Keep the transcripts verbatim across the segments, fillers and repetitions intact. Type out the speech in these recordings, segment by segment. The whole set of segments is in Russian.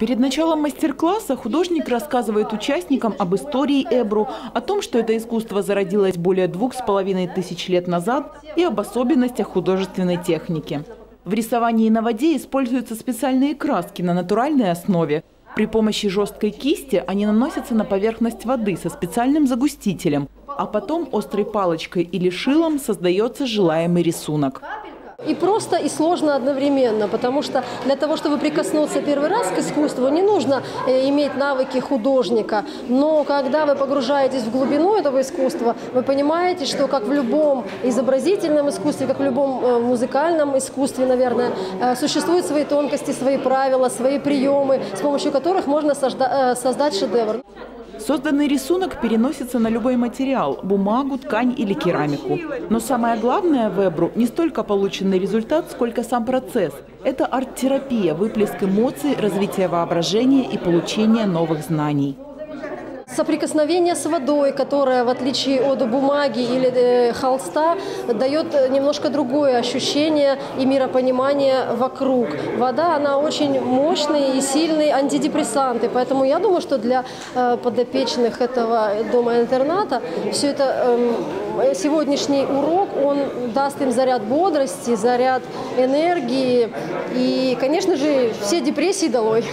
Перед началом мастер-класса художник рассказывает участникам об истории Эбру, о том, что это искусство зародилось более двух с половиной тысяч лет назад, и об особенностях художественной техники. В рисовании на воде используются специальные краски на натуральной основе. При помощи жесткой кисти они наносятся на поверхность воды со специальным загустителем, а потом острой палочкой или шилом создается желаемый рисунок. И просто, и сложно одновременно, потому что для того, чтобы прикоснуться первый раз к искусству, не нужно иметь навыки художника. Но когда вы погружаетесь в глубину этого искусства, вы понимаете, что как в любом изобразительном искусстве, как в любом музыкальном искусстве, наверное, существуют свои тонкости, свои правила, свои приемы, с помощью которых можно создать шедевр. Созданный рисунок переносится на любой материал – бумагу, ткань или керамику. Но самое главное в Эбру – не столько полученный результат, сколько сам процесс. Это арт-терапия, выплеск эмоций, развитие воображения и получение новых знаний. Соприкосновение с водой, которая, в отличие от бумаги или холста, дает немножко другое ощущение и миропонимание вокруг. Вода, она очень мощный и сильный антидепрессант. И поэтому я думаю, что для подопечных этого дома-интерната все это, сегодняшний урок, он даст им заряд бодрости, заряд энергии и, конечно же, все депрессии долой.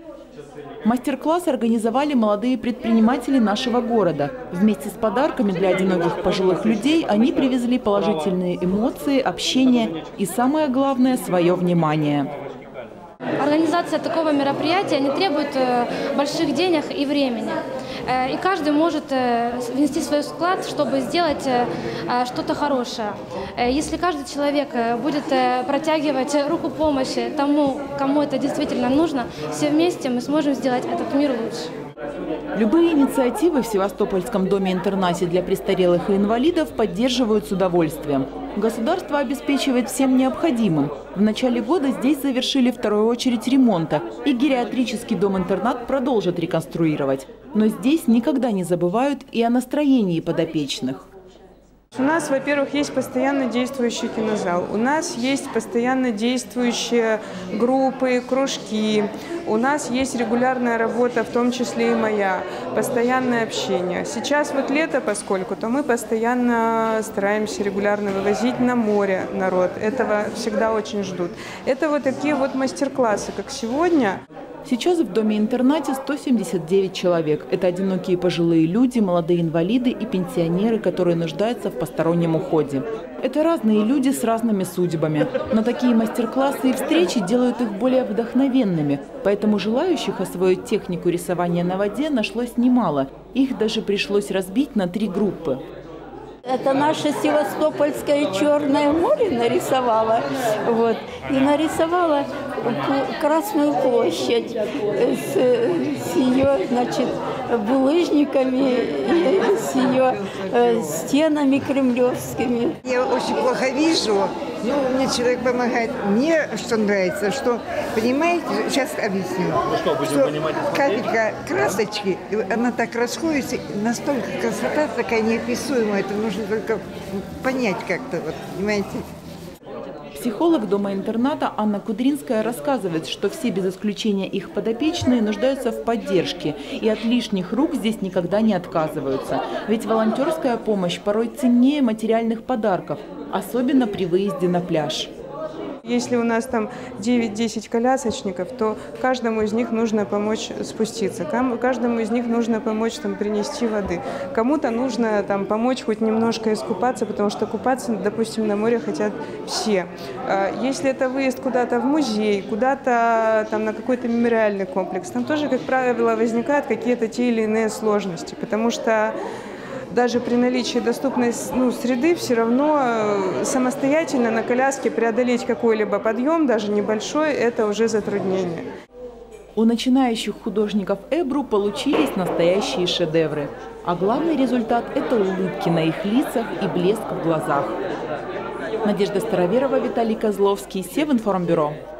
Мастер-класс организовали молодые предприниматели нашего города. Вместе с подарками для одиноких пожилых людей они привезли положительные эмоции, общение и, самое главное, свое внимание. Организация такого мероприятия не требует больших денег и времени. И каждый может внести свой вклад, чтобы сделать что-то хорошее. Если каждый человек будет протягивать руку помощи тому, кому это действительно нужно, все вместе мы сможем сделать этот мир лучше. Любые инициативы в Севастопольском доме-интернате для престарелых и инвалидов поддерживают с удовольствием. Государство обеспечивает всем необходимым. В начале года здесь завершили вторую очередь ремонта, и гериатрический дом-интернат продолжат реконструировать. Но здесь никогда не забывают и о настроении подопечных. У нас, во-первых, есть постоянно действующий кинозал, у нас есть постоянно действующие группы, кружки, у нас есть регулярная работа, в том числе и моя, постоянное общение. Сейчас вот лето, поскольку, то мы постоянно стараемся регулярно вывозить на море народ, этого всегда очень ждут. Это вот такие вот мастер-классы, как сегодня. Сейчас в доме-интернате сто семьдесят девять человек. Это одинокие пожилые люди, молодые инвалиды и пенсионеры, которые нуждаются в постороннем уходе. Это разные люди с разными судьбами. Но такие мастер-классы и встречи делают их более вдохновенными. Поэтому желающих освоить технику рисования на воде нашлось немало. Их даже пришлось разбить на три группы. Это наше Севастопольское Черное море нарисовала. Вот. И нарисовала Красную площадь с, с ее, значит, булыжниками и с ее э, стенами кремлевскими. Я очень плохо вижу, но мне человек помогает. Мне что нравится, что, понимаете, сейчас объясню, что капелька красочки, она так расходится, настолько красота такая неописуемая, это нужно только понять как-то, вот, понимаете. Психолог дома-интерната Анна Кудринская рассказывает, что все без исключения их подопечные нуждаются в поддержке, и от лишних рук здесь никогда не отказываются. Ведь волонтерская помощь порой ценнее материальных подарков, особенно при выезде на пляж. Если у нас там девять-десять колясочников, то каждому из них нужно помочь спуститься, каждому из них нужно помочь там, принести воды. Кому-то нужно там, помочь хоть немножко искупаться, потому что купаться, допустим, на море хотят все. Если это выезд куда-то в музей, куда-то там, на какой-то мемориальный комплекс, там тоже, как правило, возникают какие-то те или иные сложности, потому что даже при наличии доступной ну, среды все равно самостоятельно на коляске преодолеть какой-либо подъем, даже небольшой, это уже затруднение. У начинающих художников Эбру получились настоящие шедевры. А главный результат – это улыбки на их лицах и блеск в глазах. Надежда Староверова, Виталий Козловский, Севинформбюро.